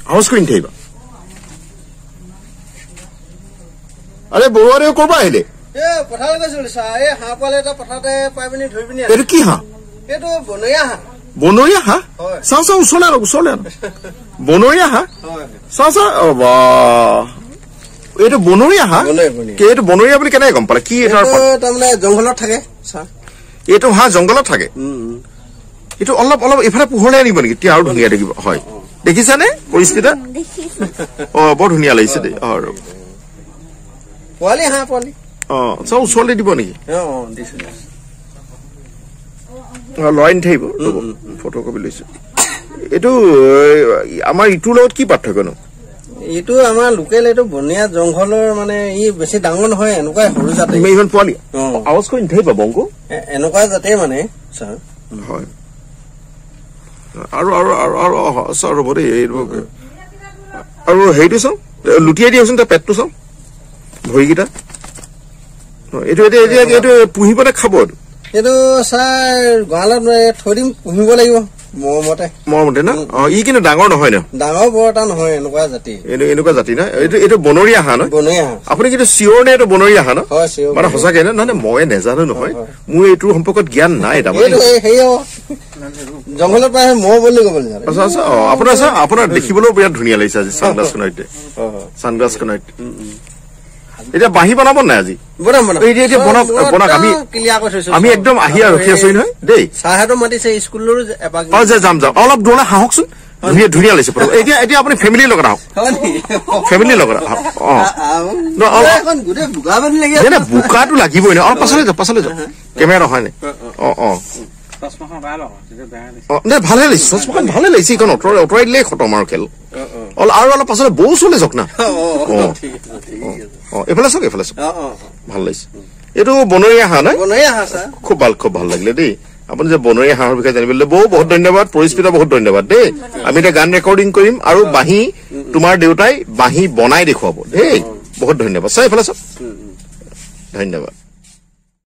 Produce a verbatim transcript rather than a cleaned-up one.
আৱাজ কৰি থাকিবা আৰে বৰুৱাৰে কৰবা আহিলে এ পথাৰ গৈছিল চা এই হাঁহ পালে এটা পথাৰতে পাই পিনি ধৰি পিনি এইটো কি হাঁহ এইটো বনৰীয়া হাঁহ বনৰীয়া হাঁহ চাওঁ চাওঁ ওচৰলে আৰু ওচৰলে আৰু বনৰীয়া হাঁহ চাওঁ চাওঁ বা এইটো বনৰীয়া হাঁহ এইটো বনৰীয়া বুলি কেনেকে গম পালে কি তাৰমানে জংঘলত থাকে চা এইটো হাঁহ জংঘলত থাকে এইটো অলপ অলপ এইফালে পোহৰলে আনিব নেকি তেতিয়া আৰু ধুনীয়া দেখিব হয় দেখিছানে পৰিস্থিতি অ বৰ ধুনীয়া লাগিছে দেই আৰু পোৱালি হাঁহ পোৱালি অ চাওঁ ওচৰলে দিব নেকি অ দিছো লৰাই নিথাকিব ফটো কপি লৈছো এইটো আমাৰ ইটোৰ লগত কি পাৰ্থক্য নো এইটো আমাৰ লোকেল এইটো বনিয়া জংঘলৰ মানে ই বেছি ডাঙৰ নহয় এনেকুৱা সৰু জাতি ইমান পোৱালি আৱাজ কৰি নিথাকিবা বংকু এনেকুৱা জাতি মানে ছাৰ হয় আৰু আৰু আৰু আৰু ছাৰ ৰ'ব দেই আৰু হেৰিটো চাওঁ লুটিয়াই দিয়কচোন তাৰ পেটটো চাওঁ ভৰিকেইটা এইটো এতিয়া এতিয়া এইটো পুহি পেলাই খাব এইটো ছাৰ গঁৰালত থৈ দিম পুহিব লাগিব মৰমতে মৰমতে না অ ই কিন্তু ডাঙৰ নহয় ন ডাঙৰ বৰ এটা নহয় এনেকুৱা জাতি এনেকুৱা জাতি না এইটো এইটো বনৰীয়া হাঁহ ন বনৰীয়া হাঁহ আপুনি কিন্তু চিয়ৰ নে এইটো বনৰীয়া হাঁহ ন হয় চিয়ৰ মানে সঁচাকে না নহয় মই নেজানো নহয় মোৰ এইটোৰ সম্পৰ্কত জ্ঞান নাই তাৰমানে জংঘলত পাই মহ বুলি ক'ব লাগে আচ্ছা আচ্ছা অ আপোনাৰ চা আপোনাৰ দেখিবলৈও বিৰাট ধুনীয়া লাগিছে আজি চানগ্লাছখন সৈতে চানগ্লাছখন সৈতে এতিয়া বাঁহী বনাব নাই আজি আমি একদম আহি আৰু ৰখি আছো নহয় দেই চাহেতো মাতিছে স্কুলৰ যাম যাম অলপ দূৰলৈ আহকচোন ধুনীয়া ধুনীয়া লাগিছে এতিয়া এতিয়া আপুনি ফেমিলিৰ লগত আহক ফেমিলিৰ লগত আহক অ বোকাটো লাগিবই ন অলপ পাছলৈ যাওক পাছলৈ যাওক কেমেৰা নহয় নে অ অ ভালে লাগিছে চচমাখন ভালে লাগিছে এইখন অঁতৰাই অঁতৰাই দিলেই খতম আৰু খেল আৰু অলপ পাছলৈ বৌ চলে যাওক না অ এইফালে চাওক এইফালে চাওক ভাল লাগিছে এইটো বনৰীয়া হাঁহ নাই খুব ভাল খুব ভাল লাগিলে দেই আপুনি যে বনৰীয়া হাঁহৰ বিষয়ে জানিবলৈ বহু বহুত ধন্যবাদ পৰিস্মিতা বহুত ধন্যবাদ দেই আমি এতিয়া গান ৰেকৰ্ডিং কৰিম আৰু বাঁহী তোমাৰ দেউতাই বাঁহী বনাই দেখুৱাব দেই বহুত ধন্যবাদ চাই এইফালে চাওক ধন্যবাদ